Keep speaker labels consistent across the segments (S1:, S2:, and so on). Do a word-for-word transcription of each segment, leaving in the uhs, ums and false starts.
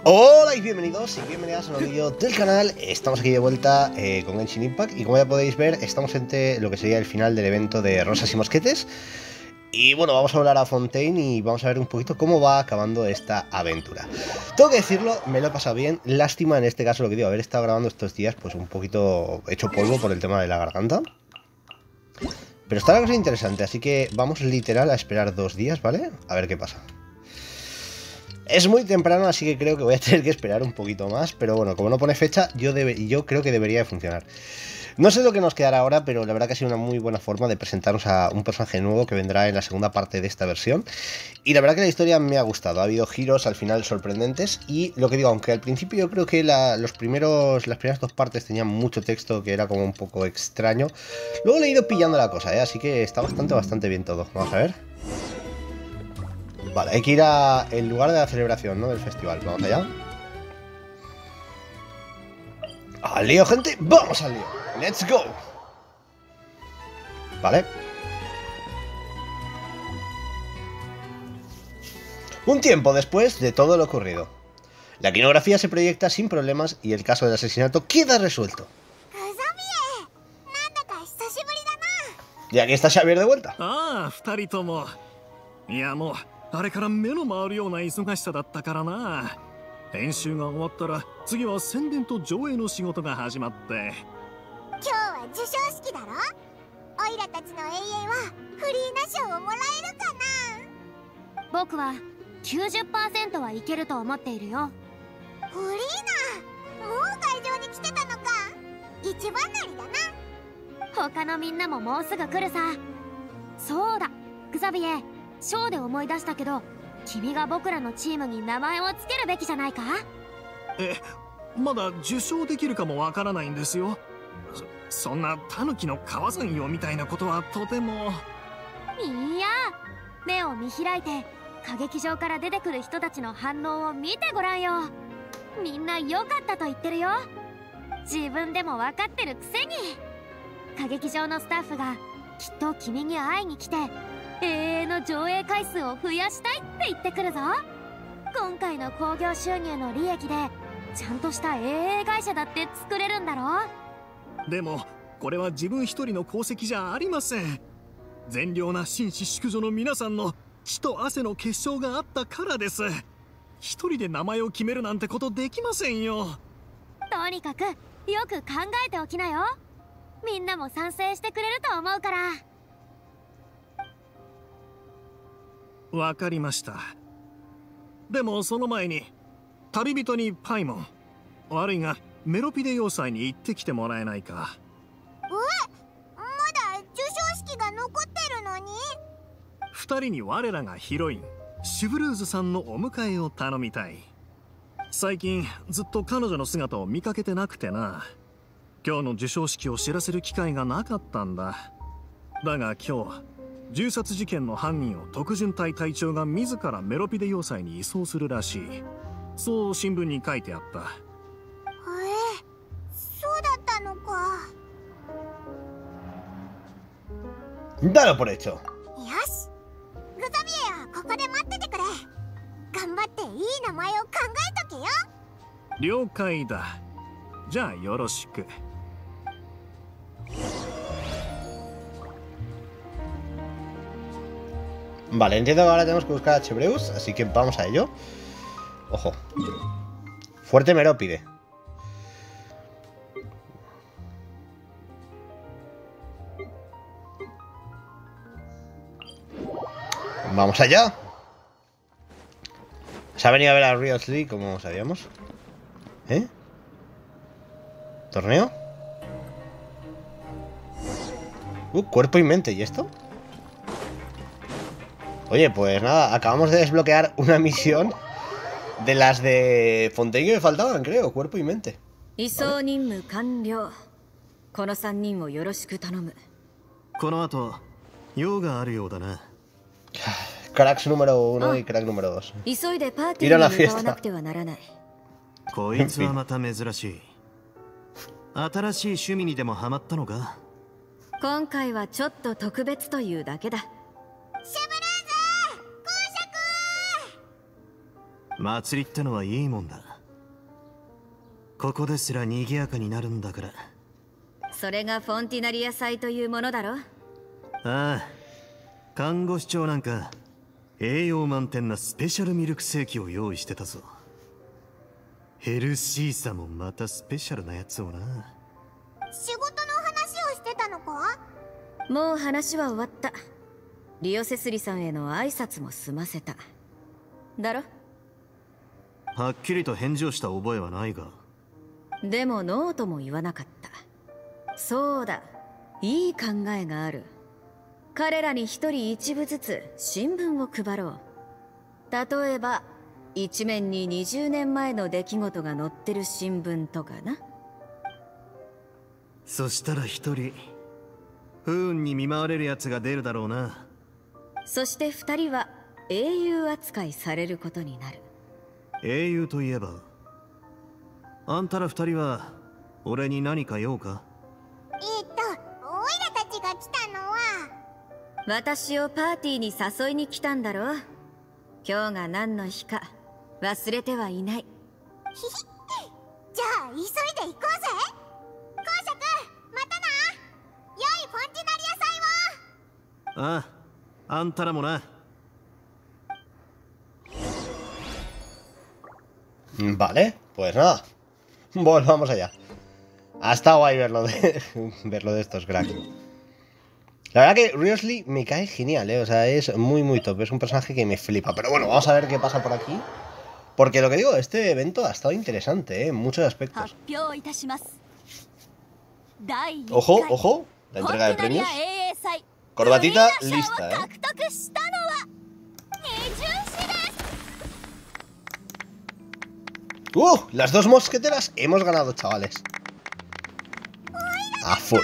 S1: Hola y bienvenidos y bienvenidas a un vídeo del canal. Estamos aquí de vuelta eh, con Genshin Impact y como ya podéis ver estamos ante lo que sería el final del evento de Rosas y Mosquetes. Y bueno, vamos a hablar a Fontaine y vamos a ver un poquito cómo va acabando esta aventura. Tengo que decirlo, me lo he pasado bien. Lástima en este caso lo que digo, haber estado grabando estos días pues un poquito hecho polvo por el tema de la garganta. Pero está la cosa interesante, así que vamos literal a esperar dos días, ¿vale? A ver qué pasa. Es muy temprano, así que creo que voy a tener que esperar un poquito más. Pero bueno, como no pone fecha, yo, debe, yo creo que debería de funcionar. No sé lo que nos quedará ahora, pero la verdad que ha sido una muy buena forma de presentarnos a un personaje nuevo que vendrá en la segunda parte de esta versión. Y la verdad que la historia me ha gustado. Ha habido giros al final sorprendentes. Y lo que digo, aunque al principio yo creo que la, los primeros, las primeras dos partes tenían mucho texto que era como un poco extraño, luego le he ido pillando la cosa, ¿eh? Así que está bastante, bastante bien todo. Vamos a ver. Vale, hay que ir al lugar de la celebración, ¿no? Del festival. Vamos allá. ¡Al lío, gente! ¡Vamos al lío! ¡Let's go! Vale. Un tiempo después de todo lo ocurrido. La iconografía se proyecta sin problemas y el caso del asesinato queda resuelto. Y aquí está Xavier de vuelta.
S2: Ah, dos人。いやもうあれから目の回るような忙しさだったからな。編集が終わったら次は宣伝と上映の仕事が始まって。
S3: 今日は授賞式だろ。オイラたちの永遠はフリーナ賞をもらえるかな。
S4: 僕は きゅうじゅっパーセント はいけると思っているよ。
S3: フリーナ、もう会場に来てたのか。一番乗りだな。
S4: 他のみんなももうすぐ来るさ。そうだ、グザビエ、ショーで思い出したけど、君が僕らのチームに名前を付けるべきじゃないか。
S2: え、まだ受賞できるかもわからないんですよ。そ、そんなタヌキの川山用みたいなことはとても。
S4: いや、目を見開いて歌劇場から出てくる人たちの反応を見てごらんよ。みんな良かったと言ってるよ。自分でも分かってるくせに。歌劇場のスタッフがきっと君に会いに来て永遠の上映回数を増やしたいって言ってくるぞ。今回の興行収入の利益でちゃんとした映画会社だって作れるんだろ。
S2: でもこれは自分一人の功績じゃありません。善良な紳士淑女の皆さんの血と汗の結晶があったからです。一人で名前を決めるなんてことできませんよ。
S4: とにかくよく考えておきなよ。みんなも賛成してくれると思うから。
S2: わかりました。でもその前に旅人にパイモン、悪いがメロピデ要塞に行ってきてもらえないか。
S3: え、まだ授賞式が残ってるのに。
S2: 二人に我らがヒロインシュブルーズさんのお迎えを頼みたい。最近ずっと彼女の姿を見かけてなくてな。今日の授賞式を知らせる機会がなかったんだ。だが今日銃殺事件の犯人を特巡隊隊長が自らメロピデ要塞に移送するらしい。そう新聞に書いてあった。
S3: ええ、そうだったのか。
S1: Dalo por hecho。
S3: よし、グザビエはここで待っててくれ。頑張っていい名前を考えとけよ。
S2: 了解だ。じゃあよろしく。
S1: Vale, entiendo que ahora tenemos que buscar a Chebreus, así que vamos a ello. Ojo. Fuerte Merópide. Vamos allá. Se ha venido a ver a Riot League, como sabíamos. ¿Eh? ¿Torneo? Uh, cuerpo y mente, ¿y esto? Oye, pues nada, acabamos de desbloquear una misión de las de Fontaine que me faltaban, creo, cuerpo y mente. ¿Vale? Cracks número uno y crack número dos. Ir a la fiesta.
S5: こいつはまた珍しい。新しい趣味にでもハマったのか。
S6: 今回はちょっと特別というだけだ。
S3: シュブルーズ、公爵。
S5: 祭りってのはいいもんだ。ここですら賑やかになるんだから。
S6: それがフォンティナリア祭というものだろ。
S5: ああ、看護師長なんか栄養満点なスペシャルミルクセーキを用意してたぞ。ヘルシーさもまたスペシャルなやつをな。
S3: 仕事の話をしてたのか？
S6: もう話は終わった。リオセスリさんへの挨拶も済ませただろ。
S5: はっきりと返事をした覚えはないが。
S6: でもノーとも言わなかった。そうだ、いい考えがある。彼らに一人一部ずつ新聞を配ろう。例えば一面ににじゅうねんまえの出来事が載ってる新聞とかな。
S5: そしたら一人不運に見舞われるやつが出るだろうな。
S6: そして二人は英雄扱いされることになる。
S5: 英雄といえば、あんたら二人は俺に何か用か？
S3: えっと、オイラたちが来たのは、
S6: 私をパーティーに誘いに来たんだろう。今日が何の日か忘れてはいない。
S3: ひひじゃあ急いで行こうぜ。公爵、またな。良いフォンティナリア祭を。
S5: ああ、あんたらもな。
S1: Vale, pues nada. Volvamos allá. Ha estado guay verlo de, verlo de estos cracks. La verdad que Wriothesley me cae genial, ¿eh? O sea, es muy muy top. Es un personaje que me flipa. Pero bueno, vamos a ver qué pasa por aquí. Porque lo que digo, este evento ha estado interesante, ¿eh? En muchos aspectos. Ojo, ojo. La entrega de premios. Corbatita lista, ¿eh? ¡Uh! Las dos mosqueteras hemos ganado, chavales. A full.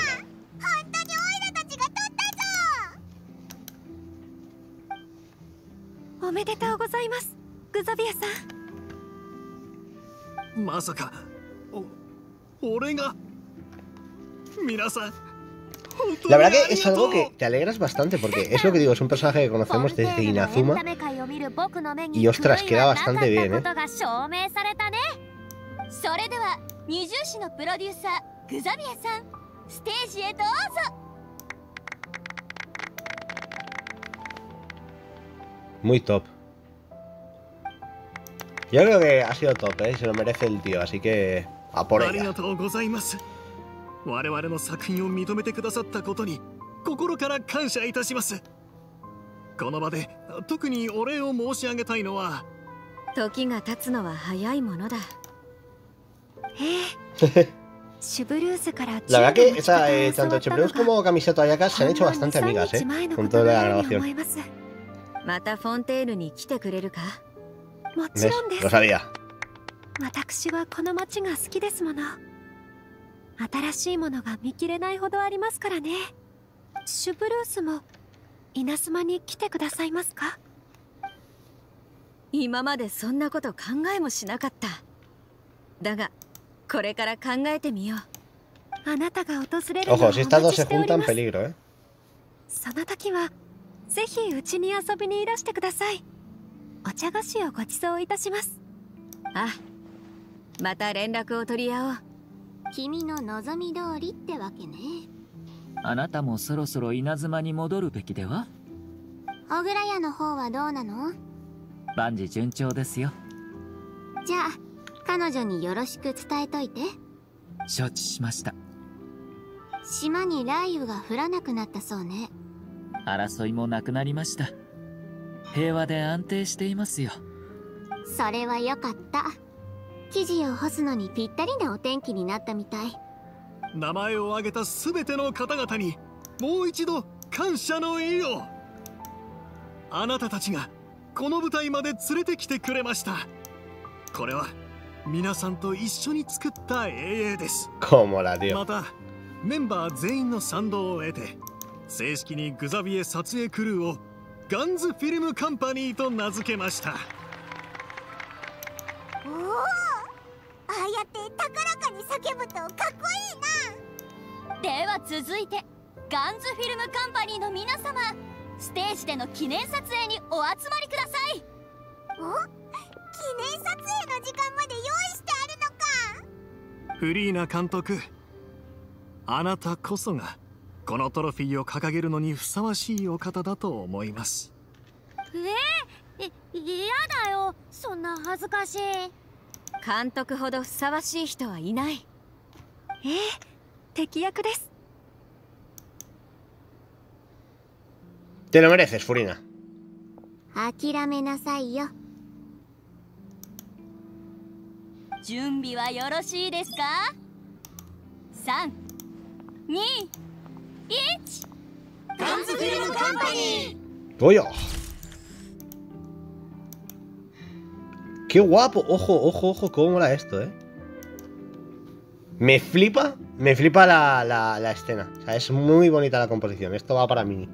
S1: La verdad que es algo que te alegras bastante porque es lo que digo, es un personaje que conocemos desde Inazuma y ostras, queda bastante bien, ¿eh?
S4: それでは二重士のプロデューサーグザビエさん、ステージへどうぞ。
S1: Muy top. Yo creo que ha sido top, ¿eh? Se lo merece el tío, así que a por ella.
S2: 我々の作品を認めてくださったことに心から感謝いたします。この場で特にお礼を申し上げたいのは、
S6: 時が経つのは早いものだ。
S1: La verdad que esa, eh, tanto Chebreus como Kamisato Ayakas se han hecho bastante amigas, ¿eh? Con toda la grabación. ¿Ves? Lo sabía.
S7: 私はこの町が好きですもの。新しいものが見切れないほどありますからね。シュブルースも稲妻に来てくださいますか？
S6: 今までそんなこと考えもしなかった。だがこれから考えてみよう。あなたが訪れるのをお待ちしております。その時はぜひうちに遊びにいらしてください。お茶菓子をご馳走いたします。あ、また連絡を取り合おう。
S4: 君の望み通りってわけね。
S8: あなたもそろそろ稲妻に戻るべきでは？
S4: 小倉屋の方はどうなの？
S8: 万事順調ですよ。
S4: じゃあ彼女によろしく伝えといて。
S8: 承知しました。
S4: 島に雷雨が降らなくなったそうね。
S8: 争いもなくなりました。平和で安定していますよ。
S4: それはよかった。生地を干すのにぴったりなお天気になったみたい。
S2: 名前を挙げたすべての方々にもう一度感謝の意を。あなたたちがこの舞台まで連れてきてくれました。これは皆さんと一緒に作った英雄です。またメンバー全員の賛同を得て正式にグザビエ撮影クルーをガンズフィルムカンパニーと名付けました。
S3: おお、ああやって高らかに叫ぶとかっこいいな。
S4: では続いてガンズフィルムカンパニーの皆様、ステージでの記念撮影にお集まりください。
S3: お、記念撮影の時間まで用意してあるのか。
S2: フリーナ監督、あなたこそがこのトロフィーを掲げるのにふさわしいお方だと思います。
S4: えー、い嫌だよ、そんな恥ずかしい。
S6: 監督ほどふさわしい人はいない。
S7: ええ、敵役です。
S1: Te lo mereces, Furina.
S3: 諦めなさいよ。
S9: 準備はよろしいですか？さん、に、いち。ガンズフィルムカンパニー。
S1: Oye. Qué guapo. Ojo, ojo, ojo, cómo mola esto, eh. Me flipa, me flipa la, la, la escena. O sea, es muy bonita la composición. Esto va para mí.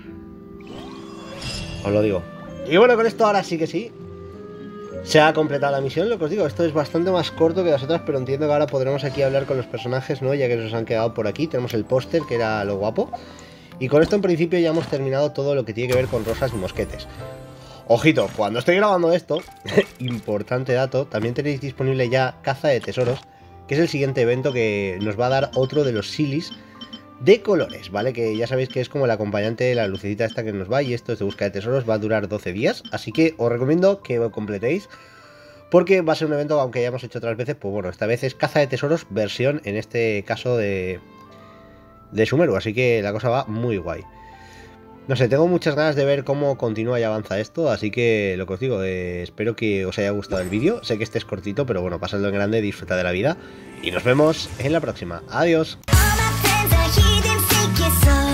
S1: Os lo digo. Y bueno, con esto ahora sí que sí. Se ha completado la misión, lo que os digo. Esto es bastante más corto que las otras, pero entiendo que ahora podremos aquí hablar con los personajes, ¿no? Ya que nos han quedado por aquí. Tenemos el póster, que era lo guapo. Y con esto en principio ya hemos terminado todo lo que tiene que ver con rosas y mosquetes. Ojito, cuando estoy grabando esto, importante dato, también tenéis disponible ya Caza de Tesoros, que es el siguiente evento que nos va a dar otro de los silis de colores, ¿vale? Que ya sabéis que es como el acompañante de la lucecita esta que nos va, y esto es de búsqueda de tesoros, va a durar doce días, así que os recomiendo que lo completéis, porque va a ser un evento, aunque ya hemos hecho otras veces, pues bueno, esta vez es Caza de Tesoros versión, en este caso de, de Sumeru, así que la cosa va muy guay. No sé, tengo muchas ganas de ver cómo continúa y avanza esto, así que lo que os digo, eh, espero que os haya gustado el vídeo. Sé que este es cortito, pero bueno, pasadlo en grande, disfrutad de la vida y nos vemos en la próxima. Adiós.
S3: All my friends are here, then take it slow.